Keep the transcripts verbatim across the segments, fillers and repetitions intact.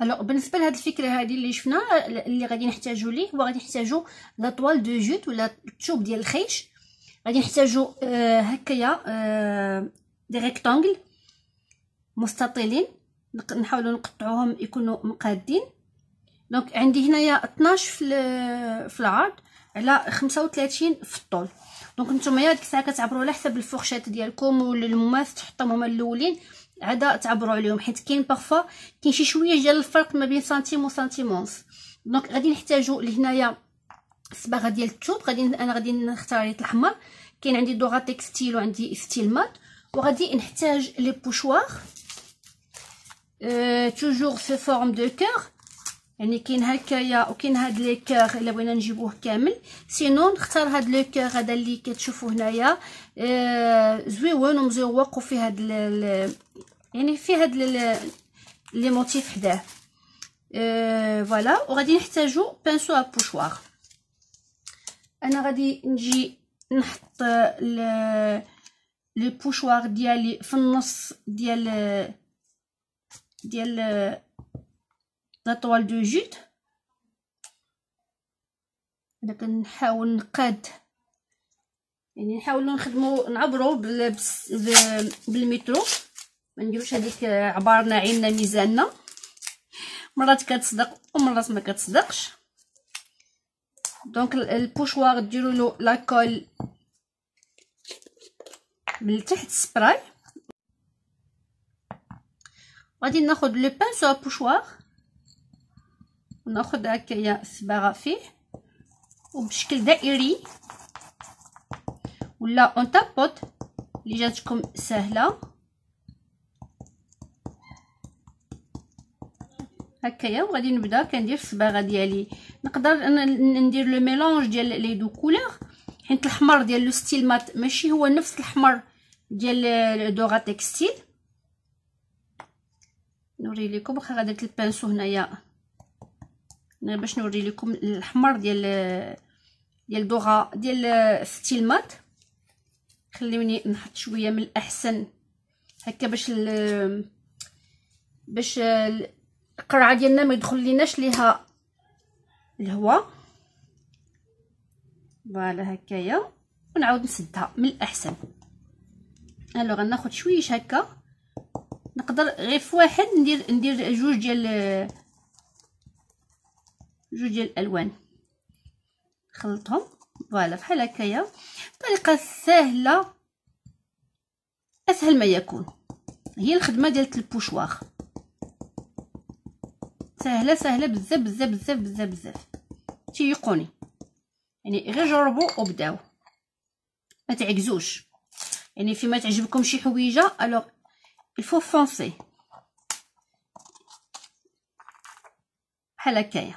الوغ بالنسبه لهاد الفكره هذه اللي شفنا اللي غادي نحتاجو ليه هو غادي نحتاجو لا طوال دو جوت ولا الثوب ديال الخيش. غادي نحتاجو آه هكايا آه دي ريكتانغل مستطيلين نحاولوا نقطعوهم يكونوا مقادين. دونك عندي هنايا اثناش في في العرض على خمسة وثلاثين في الطول. دونك نتوما ديك الساعه كتعبروا على حسب الفورشيت ديالكم ولا المماس تحطهم هما الاولين عاده تعبروا عليهم، حيت كاين بارفا كاين شي شويه ديال الفرق ما بين سنتيم وسنتيم ونص. دونك غادي نحتاجو لهنايا الصباغه ديال الثوب. غادي انا غادي نختار ريت الاحمر، كاين عندي دوغا تكستيل وعندي ستيل مات. وغادي نحتاج لي بوشوار أه توجور في فورم دو كور، يعني كاين هكايا وكاين هاد لي كور الا بغينا نجيبوه كامل. سينون نختار هاد لو كور هذا اللي كتشوفوا هنايا أه زويون ومزوق وفي هاد ال يعني في هاد لي موتيف حداه أه فوالا. وغادي نحتاجو بانسو ا بوشوار. انا غادي نجي نحط لي بوشوار ديالي في النص ديال ديال لا طوال دو جوت. انا كنحاول نقاد يعني نحاولوا نخدموا نعبروا بالمترو، ما نديروش هذيك عبارنا عيننا ميزاننا، مرات كتصدق ومرات ما كتصدقش. دونك البوشوار ديروا له لاكول من تحت سبراي. غادي ناخذ لو بانسو بوشوار وناخذ هكايا الصباغه فيه وبشكل دائري ولا اون تابوت اللي جاتكم سهله هكايا. وغادي نبدا كندير الصباغه ديالي. نقدر انا ندير لو ميلونج ديال لي دو كولور، حيت الاحمر ديال لو ستيل مات ماشي هو نفس الاحمر ديال دوغا تكستيل. نوري لكم واخا غادرت البانسو هنايا باش نوري لكم الاحمر ديال ديال دوغا ديال ستيل مات. خليوني نحط شويه من الاحسن هكا باش ال... باش القرعه ديالنا ما يدخل ليناش ليها الهواء. فوالا هكايا ونعاود نسدها من الاحسن. الو غناخذ شويش هكا، نقدر غير في واحد ندير ندير جوج ديال جوج ديال الالوان نخلطهم. فوالا بحال هكايا طريقه سهله اسهل ما يكون. هي الخدمه ديال البوشوار سهله سهله بزاف بزاف بزاف بزاف بزاف. تيقوني يعني غير جربوا وبداو ما تعجزوش. يعني فيما تعجبكم شي حويجه الوغ الفو فونسي بحال هكايا.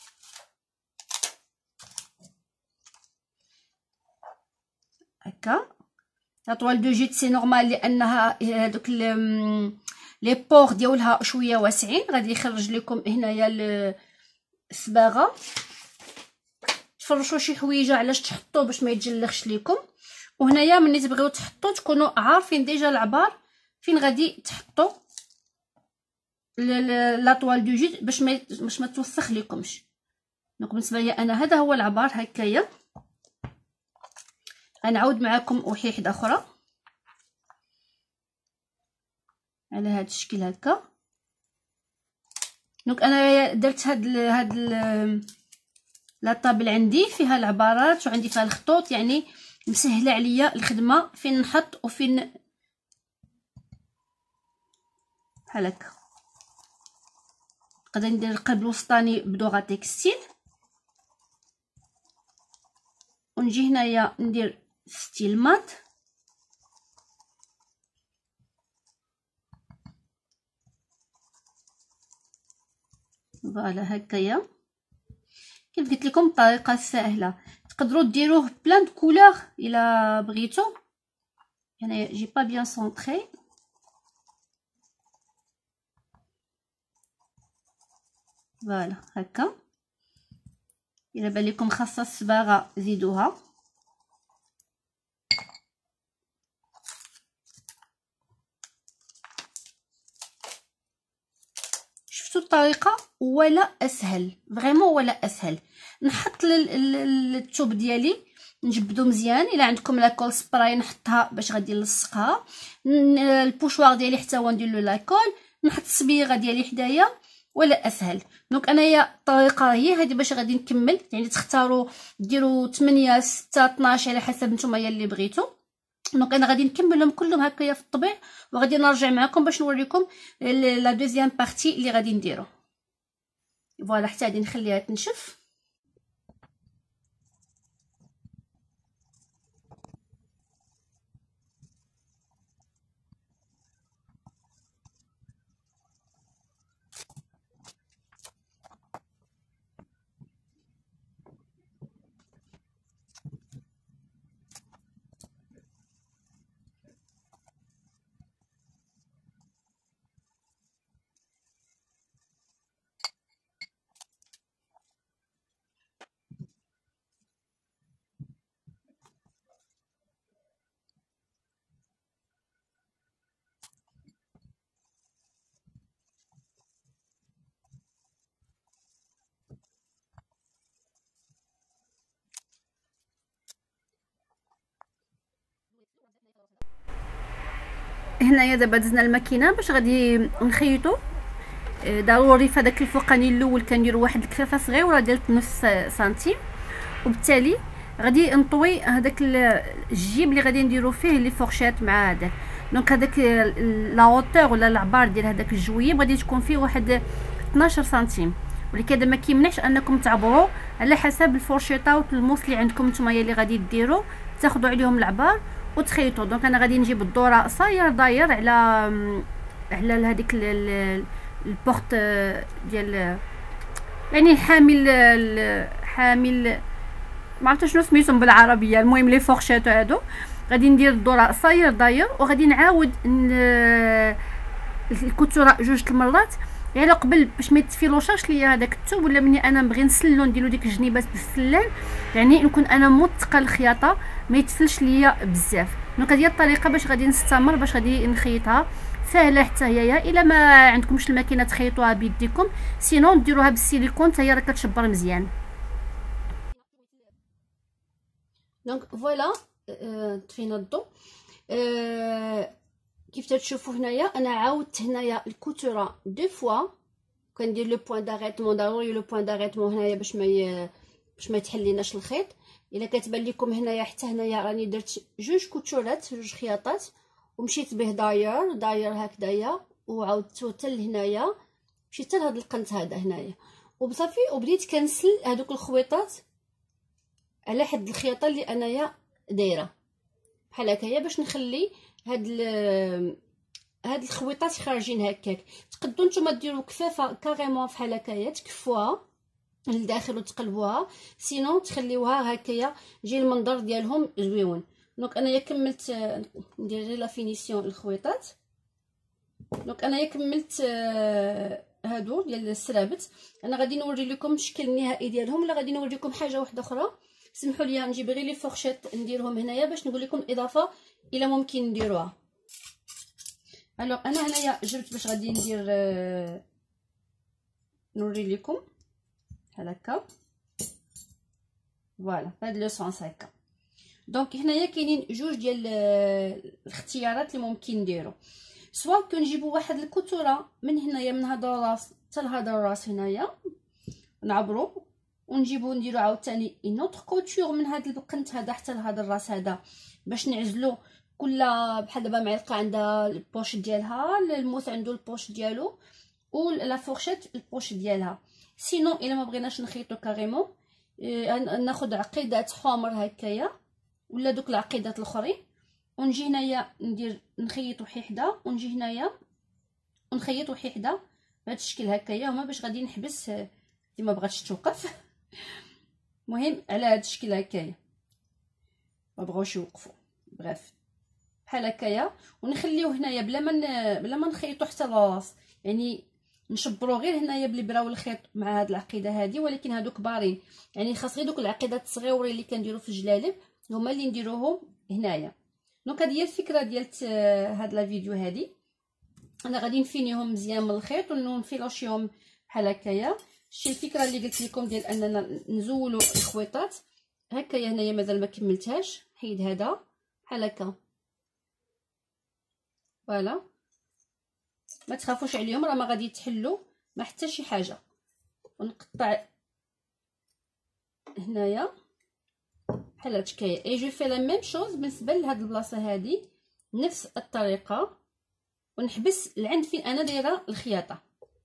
هكا لا طوال دو جيت سي نورمال لانها هذوك لي بور ديالها شويه واسعين. غادي يخرج لكم هنايا الصباغه. تفرشوا شي حويجه علاش تحطوه باش ما يتجلخش لكم. وهنايا ملي تبغيو تحطوا تكونوا عارفين ديجا العبار فين غادي تحطوا لا طوال دو جيت باش ما باش ما توسخ لكمش. دونك بالنسبه لي انا هذا هو العبار هكايا. غنعاود معكم وحيده اخرى على هذا الشكل هكا. دونك انا درت هاد ال هاد ال لا طابل عندي فيها العبارات وعندي فيها الخطوط، يعني مسهله عليا الخدمه فين نحط وفين بحال هكا. نقدر ندير القلب الوسطاني بدوغا تكستيل ونجي هنايا ندير ستيل مات. فوالا هكايا كيف قلت لكم الطريقه سهله. تقدروا ديروه بلان دو كولور الا بغيتو. هنايا جي با بيان سونطري. فوالا هكا. الا بان لكم خاصه الصباغه زيدوها. نفس الطريقه ولا اسهل، فريمون ولا اسهل. نحط الثوب ديالي نجبدو مزيان، الا عندكم لاكول سبراي نحطها باش غادي نلصقها، البوشوار ديالي حتى هو ندير له لاكول، نحط الصبيغه ديالي حدايا ولا اسهل. دونك انايا الطريقه هي هذه باش غادي نكمل، يعني تختاروا ديروا ثمانية ستة اثناش على حسب نتوما اللي بغيتو. دونك انا غادي نكملهم كلهم هكايا في الطبيع، وغادي نرجع معكم باش نوريكم لا دوزيام بارتي اللي غادي نديرو. فوالا حتى غادي نخليها تنشف. هنايا دابا دزنا الماكينه باش غادي نخيطو. ضروري في هذاك الفوقاني الاول كنديروا واحد الكفافه صغيره ديال نص سنتيم، وبالتالي غادي نطوي هذاك الجيب اللي غادي نديروا فيه لي فورشيت مع هذاك. دونك هذاك لا هوتور ولا العبار ديال هذاك الجويب غادي تكون فيه واحد اثناش سنتيم، ولكن هذا ما كيمنعش انكم تعبروا على حسب الفورشيطه والموس اللي عندكم نتوما اللي غادي ديروا، تاخذوا عليهم العبار وتخيطوا. دونك انا غادي نجيب الدوره قصير داير على على هذيك البورت ديال، يعني حامل حامل ما عرفتش شنو سميتهم بالعربيه، المهم لي فورشيط هادو. غادي ندير الدوره قصير داير، وغادي نعاود الكوتوره جوج المرات يعني قبل باش ما يتفيلوشاش ليا هذاك الثوب، ولا مني انا نبغي نسلو نديرو ديك الجنيبات بالسلان، يعني نكون انا موثقه الخياطه ما يتفلش ليا بزاف. دونك هذه الطريقه باش غادي نستمر باش غادي نخيطها سهله حتى هي. الا ما عندكمش الماكينه تخيطوها بيديكم، سينون ديروها بالسيليكون حتى هي راه كتشبر مزيان. دونك فوالا طفينا الضو. أه كيف تشوفوا هنايا انا عاودت هنايا الكوتوره دو فوا، كندير لو بوين داريتمون، ضروري لو بوين داريتمون هنايا باش ما ي... باش ما يتحليناش الخيط. الا كتبان لكم هنايا حتى هنايا راني درت جوج كوتورات جوج خياطات، ومشيت به داير داير هكذايا، وعاودتو حتى لهنايا، مشيت حتى لهاد القنت هذا هنايا، وبصافي وبديت كنسل هذوك الخويطات على حد الخياطه اللي انايا دايره بحال هكايا، باش نخلي هاد هاد الخويطات خارجين هكاك. تقدروا نتوما ديروا كفافه كاريمون بحال هكايا تكفوها للداخل وتقلبوها، سينو تخليوها هكايا يجي المنظر ديالهم زويون. دونك انايا كملت ندير غير لا فينيسيون الخويطات. دونك انايا كملت هادو ديال السرابت. انا غادي نوري لكم الشكل النهائي ديالهم، ولا غادي نوري لكم حاجه واحده اخرى. سمحوا لي نجيب غير لي فورشيط نديرهم هنايا باش نقول لكم الاضافه الا ممكن نديروها. الوغ انا هنايا جبت باش غادي ندير آه نوري لكم بحال هكا. فوالا هاد لو سونس هكا. دونك هنايا كاينين جوج ديال آه الاختيارات اللي ممكن نديرو، سواء كنجيبوا واحد الكوتوره من هنايا من هذا الراس حتى لهذا الراس هنايا نعبرو، ونجيبو نديرو عاوتاني اون اوتر كوتور من هذا البقنت هذا حتى لهذا الراس هذا، باش نعزلو كل بحال دابا معلقه عندها البوش ديالها، الموس عنده البوش ديالو، و لا فورشيت البوش ديالها. سينو الا ما بغيناش نخيطو كاريمون اه ناخذ عقيدات حمر هكايا ولا دوك العقيدات الاخرين، ونجي هنايا ندير نخيط وحي حدا، ونجي هنايا ونخيط وحي حدا بهذا الشكل هكايا، هما باش غادي نحبس دي ما بغاتش توقف. مهم على هذا الشكل هكايا ما بغاوش يوقفوا، بغاف بحال هكايا، ونخليو هنايا بلا ما بلا ما نخيطو حتى الراس، يعني نشبرو غير هنايا بالابره والخيط مع هاد العقيده هادي، ولكن هادو كبارين، يعني خاص غير دوك العقيدات الصغيورين اللي كنديرو في الجلالب هما اللي نديروهم هنايا. دونك هذه هي الفكره ديال هاد لا فيديو هادي. انا غادي نفينيهم مزيان من الخيط ونفيلوشيهم بحال هكايا. شتي الفكره اللي قلت لكم ديال اننا نزولوا الخويطات هكايا. هنايا مازال ما كملتهاش، حيد هذا بحال هكا فوالا. ما تخافوش عليهم، راه ما غادي يتحلوا ما حتى شي حاجه. ونقطع هنايا بحال هكايا. اي جو في لا ميم شوز بالنسبه لهاد البلاصه هادي نفس الطريقه، ونحبس لعند فين انا دايره الخياطه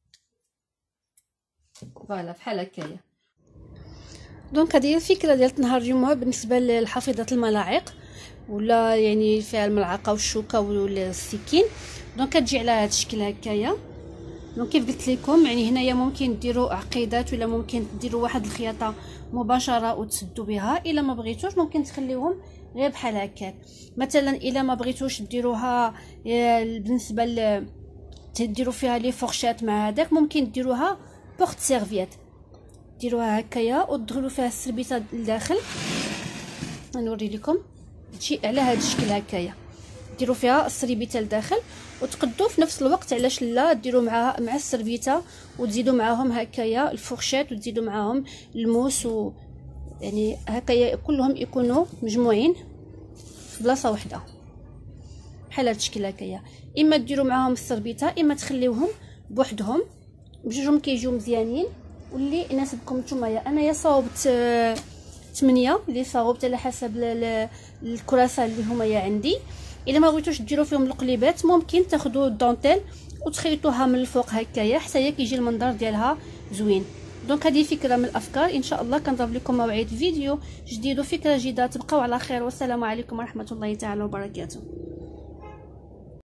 فوالا بحال هكايا. دونك هذه هي الفكره ديال نهار الجمعه بالنسبه لحافظه الملاعق، ولا يعني فيها الملعقه والشوكه والسكين. دونك كتجي على هذا الشكل هكايا. دونك كيف قلت لكم يعني هنايا ممكن ديروا عقيدات، ولا ممكن ديروا واحد الخياطه مباشره وتسدوا بها. الا ما بغيتوش ممكن تخليوهم غير بحال هكاك. مثلا الا ما بغيتوش ديروها بالنسبه ل تديروا فيها لي فورشات مع هذاك، ممكن ديروها بورت سيرفييت، ديروها هكايا وتدخلوا فيها السربيته لداخل. نوري لكم تجي على هذا الشكل هكايا، ديروا فيها السربيته لداخل وتقدوا في نفس الوقت. علاش لا ديروا معها مع السربيته وتزيدوا معاهم هكايا الفورشات وتزيدوا معاهم الموس، و يعني هكايا كلهم يكونوا مجموعين في بلاصه واحده بحال هذا الشكل هكايا. اما ديروا معاهم السربيته اما تخليوهم بوحدهم، بجوجهم كيجيو مزيانين. واللي يناسبكم نتوما. انايا صاوبت ثمانية اللي صاوبت على حسب الكراسه اللي هما يا عندي. الا ما بغيتوش ديروا فيهم القليبات ممكن تاخذوا الدونتيل وتخيطوها من الفوق هكايا حتى يجي المنظر ديالها زوين. دونك هذه فكره من الافكار. ان شاء الله كنضرب لكم موعد فيديو جديد وفكره جديده. تبقاو على خير والسلام عليكم ورحمه الله تعالى وبركاته.